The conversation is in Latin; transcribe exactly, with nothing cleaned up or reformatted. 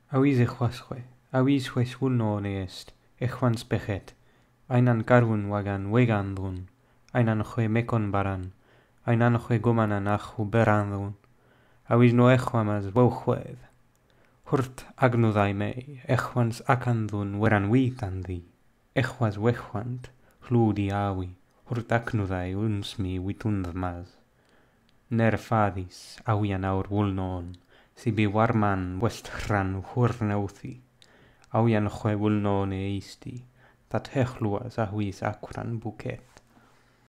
Awis echwaswe, awis hues wulnone est, echwans bechet, ainan garun wagan wegandrun, ainan hue mekon baran, ainan hue gomanan achu berandrun, awis no echwamas wochwedd. Hurt agnudai mei, echwans akandrun weran witandi, echwas wechwant, hludi awi, hurt aknudai unsmi witundmaz. Ner fadis, awian aur wulnon, sibi warman westran hurneuthi, awian hue wulnone isti, dat hechluas ahuis akran buket.